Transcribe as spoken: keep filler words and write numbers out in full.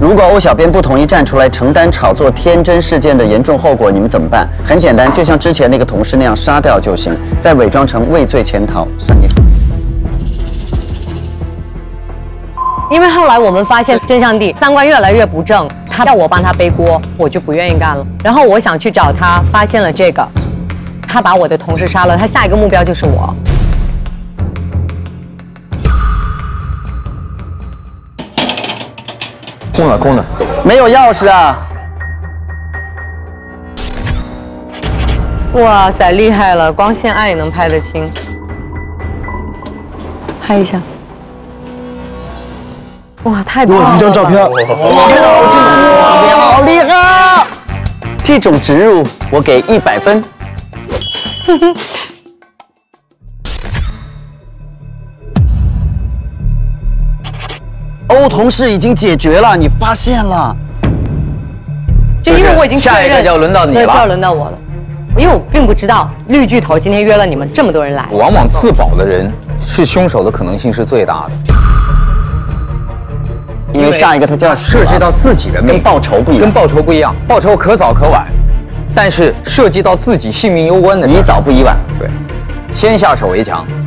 如果欧小编不同意站出来承担炒作天真事件的严重后果，你们怎么办？很简单，就像之前那个同事那样杀掉就行，再伪装成畏罪潜逃，三年。 因为后来我们发现真相帝三观越来越不正，他要我帮他背锅，我就不愿意干了。然后我想去找他，发现了这个，他把我的同事杀了，他下一个目标就是我。 空了，空了， 没有钥匙啊！ 哇塞，厉害了，光线暗也能拍得清。拍一下。哇，太棒了！ 一张照片， 哇，好厉害！这种植入我给一百分。欧同事已经解决了，你发现了？ 就因为我已经确认， 下一个就要轮到你了， 对，就要轮到我了。因为我并不知道绿巨头今天约了你们这么多人来。 往往自保的人是凶手的可能性是最大的。 因为下一个他就要涉及到自己的命， 跟报仇不一样， 跟报仇不一样，报仇可早可晚，但是涉及到自己性命攸关的， 宜早不宜晚。 对，先下手为强。